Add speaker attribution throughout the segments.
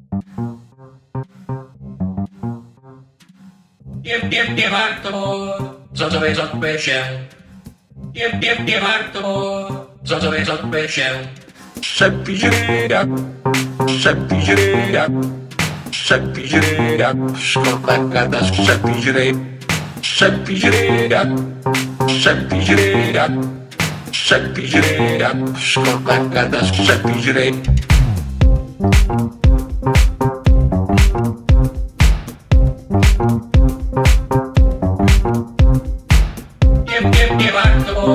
Speaker 1: Nie warto zrozumieć się. Nie warto zrozumieć się. Przepiś ryjak, szkoda gadasz, przepiś ryj. Przepiś ryjak, szkoda gadasz, przepiś ryj. Nie warto.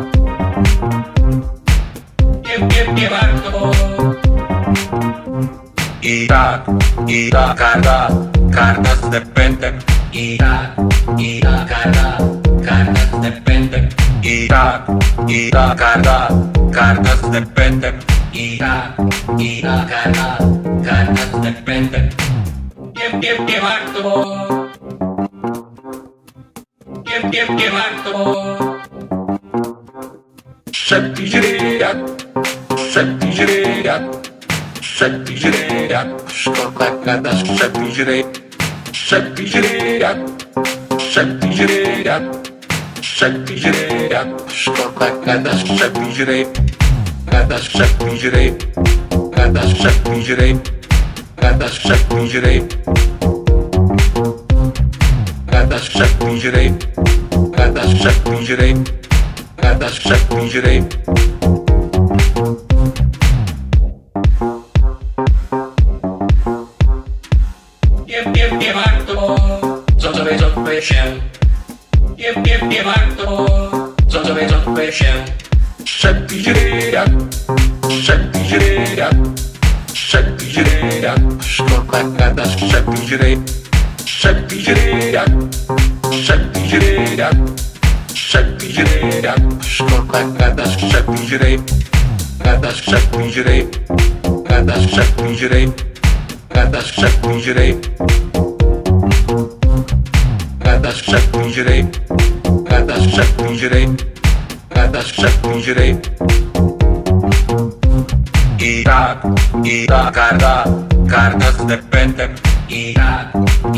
Speaker 1: Nie warto. I tak karta z dependem. I tak karta z dependem. I tak karta z dependem. I tak karta z dependem. Nie warto. Nie warto. Przepiś ryjak, szkoda gadasz, przepiś ryj. Przepiś ryjak, szkoda gadasz, przepiś ryj. Gadasz, przepiś ryj. Gadasz, przepiś ryj. Gadasz, przepiś ryj. Gadasz, przepiś ryj. Gadasz, przepiś ryj. Gadasz, przepiś ryj. Nie warto zrozumieć się. Nie warto zrozumieć się. Przepiś ryjak, szkoda gadasz, przepiś ryj. Przepiś ryjak, szkoda gadasz, przepiś ryj. Gadasz, przepiś ryj. Gadasz, przepiś ryj. Gadasz, przepiś ryj. Gadasz, przepiś ryj. Gadasz, przepiś ryj. Gadasz, przepiś ryj. I tak karta z dependem. I tak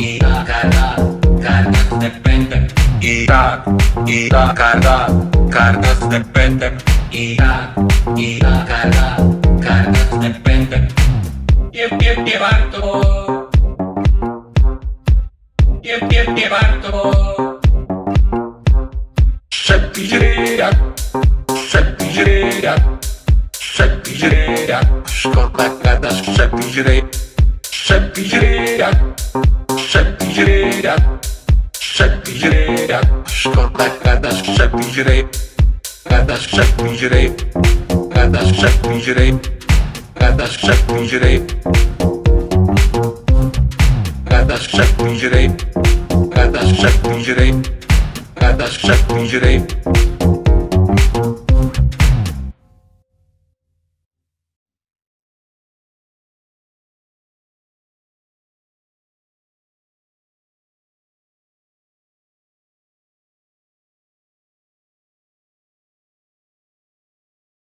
Speaker 1: karta z dependem. I tak karta z dependem. I tak karta z dependem. Nie warto. Nie warto. Przepiś ryjak, szkoda gadasz, przepiś ryj. Przepiś ryjak, szkoda gadasz, przepiś ryj. Gadasz, przepiś ryj. Gadasz, przepiś ryj. Gadasz, przepiś ryj. Gadasz, przepiś ryj. Gadasz, przepiś ryj. Gadasz, przepiś ryj.